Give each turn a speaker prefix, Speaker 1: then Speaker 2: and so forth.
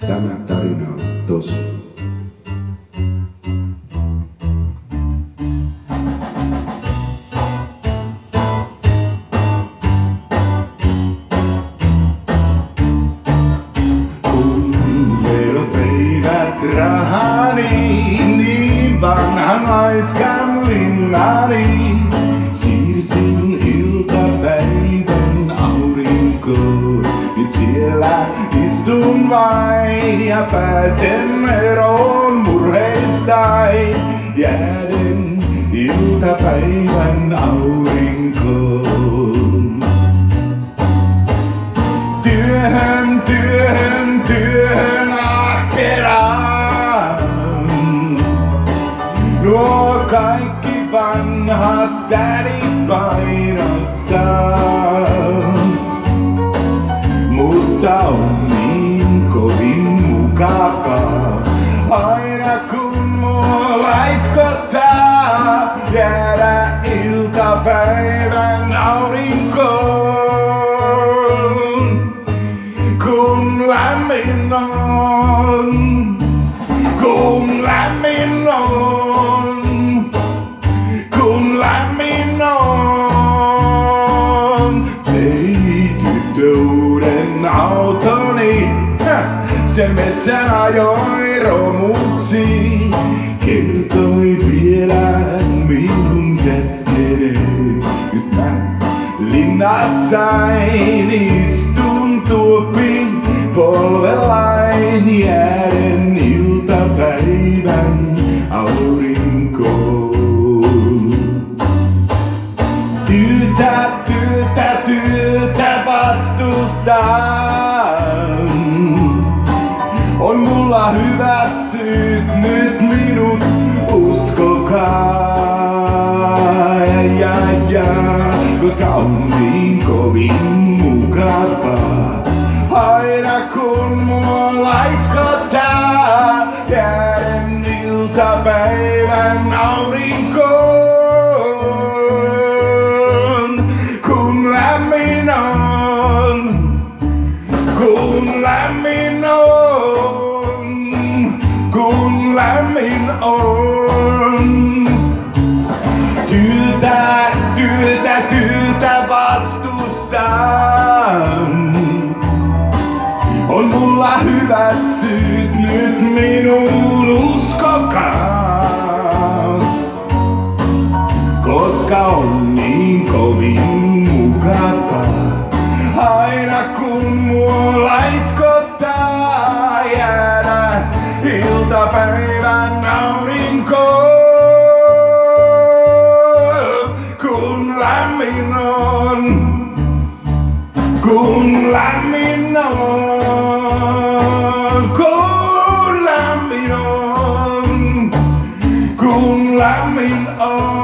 Speaker 1: Tämä tarina on tosi.
Speaker 2: Kun velopäivät rahani, niin vanhan laiskan linnani, siirsin iltapäivän aurinkoon. Nyt siellä istun vain ja pääsen eroon murheistain, jääden iltapäivän aurinkoon. Työhön, työhön, työhön ahkeraan. Nuo kaikki vanhat tädit painostaa. Mutta on niin kovin mukavaa, aina kun mua laiskottaa, jäädä iltapäivän aurinkoon. Kun lämmin on, kun lämmin on, kun lämmin on. Vei tytöuden autoni, sen metsän ajoi romuksi. Kertoi vielä minun kesken, nyt mä linnassain istun tuopin polvellain, jääden iltapäivän aurinkoon. Työtä, työtä, työtä vastustan. On mulla hyvät syyt, nyt minut uskokaa. Koska on niin kovin mukavaa, aina kun mua laiskottaa, jääden iltapäivän aurinkoon. Kun lämmin on, kun lämmin on, kun lämmin on. Työtä, työtä, työtä vastustan. On mulla hyvät syyt, nyt minun uskokaa. Koska on niin kovin mukavaa, aina kun mua laiskottaa, jäädä iltapäivän aurinkoon. Kun lämmin on, kun lämmin on, kun lämmin on, kun lämmin on.